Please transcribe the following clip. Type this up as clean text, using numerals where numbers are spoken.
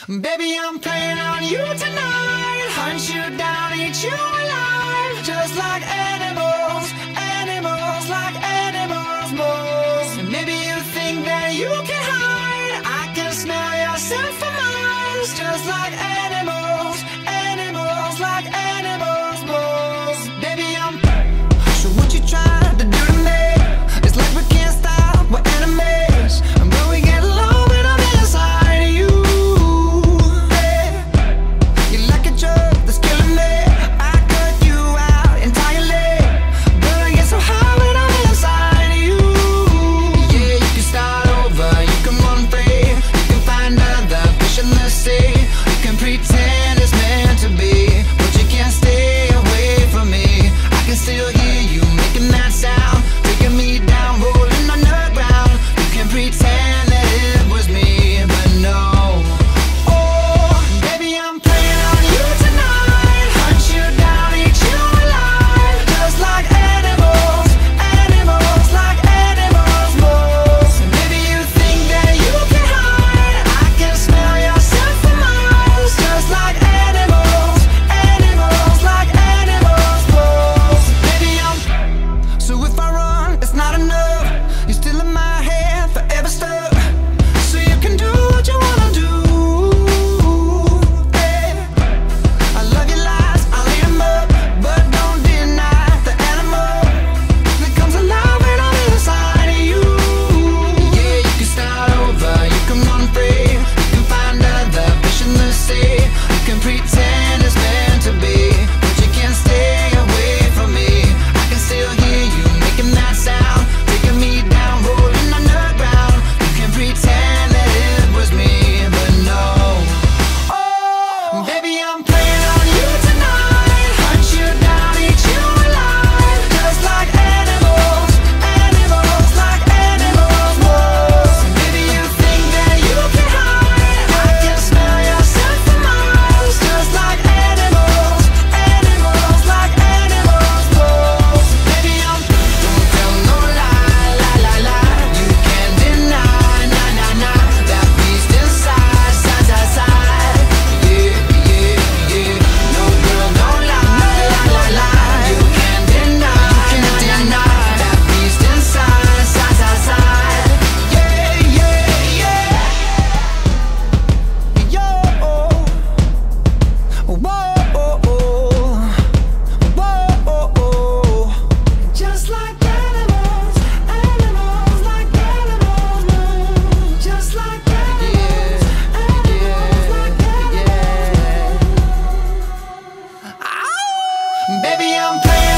Baby, I'm playing on you tonight. Hunt you down, eat you alive. Just like animals, animals, like animals, moles. And maybe you think that you can hide. I can smell your scent from miles. Just like animals, animals, like animals, moles. Baby, I'm so what you trying to do to me? It's like we can't stop, we're enemies. And when we get low, when I'm inside of you, you're like a drug that's killing me. I cut you out entirely, but I get so high when I'm inside of you. Yeah, you can start over, you can run free, you can find other fish in the sea. You can pretend it's meant to be, but you can't stay away from me. I can still hear you making that sound, taking me down, rolling on the ground. You can pretend that it was me, but no. Oh, baby, I'm playing on you tonight. Hunt you down, eat you alive. Just like animals, animals, like animals, moles. And maybe you think that you can hide. I can smell your scent from miles. Just like animals, animals, like animals, moles. Baby, I'm so if I run, it's not enough. You're still in my head, forever stuck. So you can do what you wanna do. Hey, I love your lies, I'll eat 'em up, but don't deny the animal that comes alive when I'm inside of you. Yeah, you can start over, you can run free, you can find other fish in the sea. You can pretend it's meant to be, but you can't stay away from me. I can still hear you making that sound, taking me down, rolling on the ground. You can pretend that it was me, but no. Oh, baby, I'm playing on you tonight. Hunt you down, eat you alive. Just like animals, animals, like animals, moles. And maybe you think that you can hide. I can smell your scent from miles. Just like animals, animals, like animals, moles. Baby, don't tell no lie, lie, lie, lie. You can't deny, nah, nah, nah, that beast inside, side, side, side. Yeah, yeah, yeah. No, girl, don't lie, lie, lie, lie. You can't deny, that beast inside, side, side, side. Yeah, yeah, yeah. Yo, whoa, just like animals, animals, like animals, moves. Just like animals, animals, like animals. Ow! Baby, I'm playing